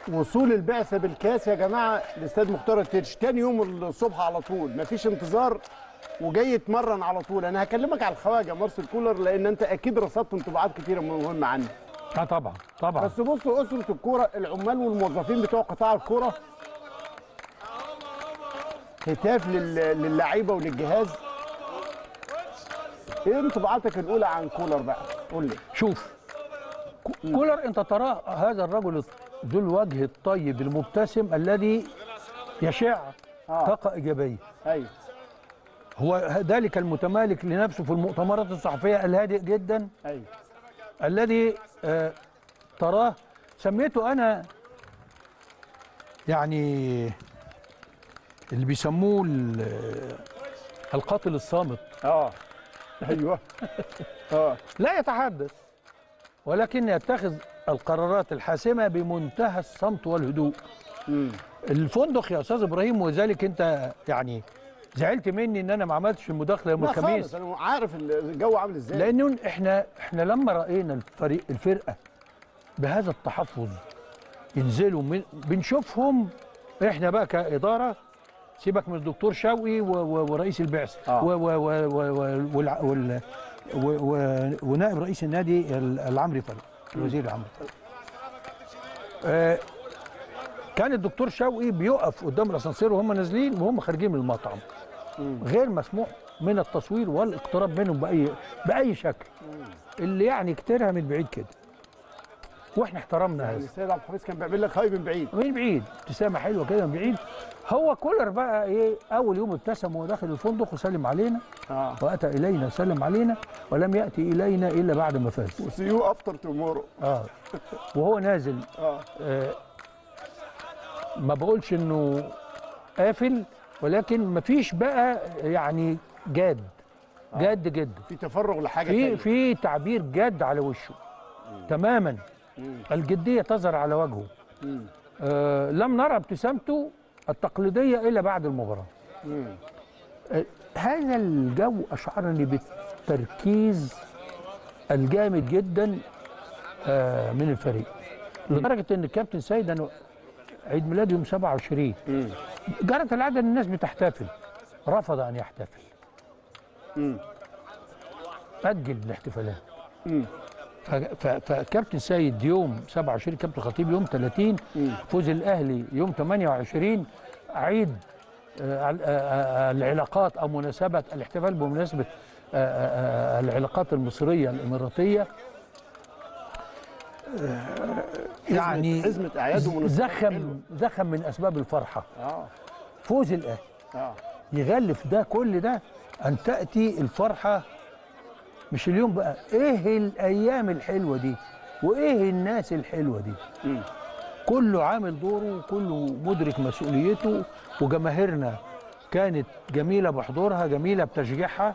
وصول البعثه بالكاس يا جماعه لاستاد مختار التتش تاني يوم الصبح على طول، مفيش انتظار وجاي يتمرن على طول. انا هكلمك على الخواجه مارسيل كولر لان انت اكيد رصدت انطباعات كتيره مهمه عنه. طبعا طبعا. بس بصوا اسره الكوره، العمال والموظفين بتوع قطاع الكوره، هتاف للعيبه وللجهاز. ايه انطباعاتك الاولى عن كولر بقى؟ قول لي. شوف كولر، انت ترى هذا الرجل ذو الوجه الطيب المبتسم الذي يشع طاقه ايجابيه. ايوه. هو ذلك المتمالك لنفسه في المؤتمرات الصحفيه، الهادئ جدا. ايوه. الذي تراه سميته انا يعني اللي بيسموه القاتل الصامت. ايوه. لا يتحدث ولكن يتخذ القرارات الحاسمه بمنتهى الصمت والهدوء. الفندق يا استاذ ابراهيم، وذلك انت يعني زعلت مني ان انا ما عملتش المداخله يوم الخميس. انا عارف الجو عامل ازاي. لانه احنا لما راينا الفرقه بهذا التحفظ ينزلوا بنشوفهم احنا بقى كاداره، سيبك من الدكتور شوقي ورئيس البعثه ونائب رئيس النادي العمري فرج، الوزير العمري فرج. كان الدكتور شوقي بيقف قدام الاسانسير وهم نازلين وهم خارجين من المطعم. غير مسموح من التصوير والاقتراب منهم باي شكل. اللي يعني كتيرها من بعيد كده. واحنا احترمنا هذا. السيد عبد الحفيظ كان بيعمل لك هاي من بعيد. من بعيد، ابتسامه حلوه كده من بعيد. هو كولر بقى ايه، اول يوم ابتسم وهو داخل الفندق وسلم علينا. واتى الينا وسلم علينا ولم ياتي الينا الا بعد ما فاز. وسي يو افتر تومورو. وهو نازل ما بقولش انه قافل، ولكن ما فيش بقى يعني جاد جدا. في تفرغ لحاجه تانية. في تعبير جاد على وشه تماما. الجديه تظهر على وجهه. لم نرى ابتسامته التقليديه الا بعد المباراه. هذا الجو اشعرني بالتركيز الجامد جدا من الفريق، لدرجه ان الكابتن سيد انا عيد ميلاده يوم 27 جرت العاده ان الناس بتحتفل، رفض ان يحتفل. اجل الاحتفالات. فكابتن سيد يوم 27، كابتن خطيب يوم 30، فوز الاهلي يوم 28، عيد العلاقات او مناسبه الاحتفال بمناسبه العلاقات المصريه الاماراتيه. يعني حزمه اعياد زخم من اسباب الفرحه. فوز الاهلي يغلف ده كل ده ان تاتي الفرحه. مش اليوم بقى، ايه الايام الحلوه دي وايه الناس الحلوه دي. كله عامل دوره وكله مدرك مسؤوليته، وجماهيرنا كانت جميله بحضورها، جميله بتشجيعها،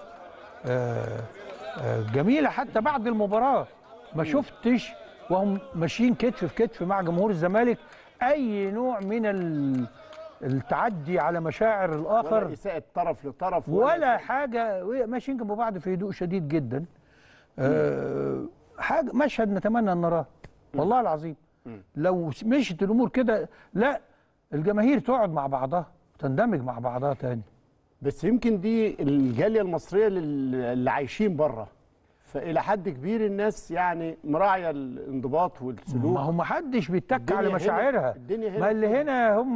جميله حتى بعد المباراه. ما شفتش وهم ماشيين كتف في كتف مع جمهور الزمالك اي نوع من التعدي على مشاعر الاخر، ولا اساءة طرف لطرف ولا حاجه. ماشيين جنب بعض في هدوء شديد جدا. حاجه مشهد نتمنى ان نراه والله العظيم. لو مشيت الامور كده، لا الجماهير تقعد مع بعضها وتندمج مع بعضها تاني. بس يمكن دي الجاليه المصريه اللي عايشين بره، فإلى حد كبير الناس يعني مراعيه الانضباط والسلوك. ما هو ما حدش بيتك على مشاعرها. الدنيا هنا ما اللي هنا هم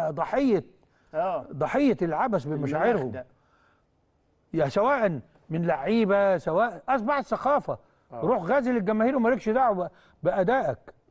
ضحيه العبث بمشاعرهم. يا سواء من لعيبه، سواء اصبحت ثقافه. روح غازل الجماهير ومالكش دعوه بادائك.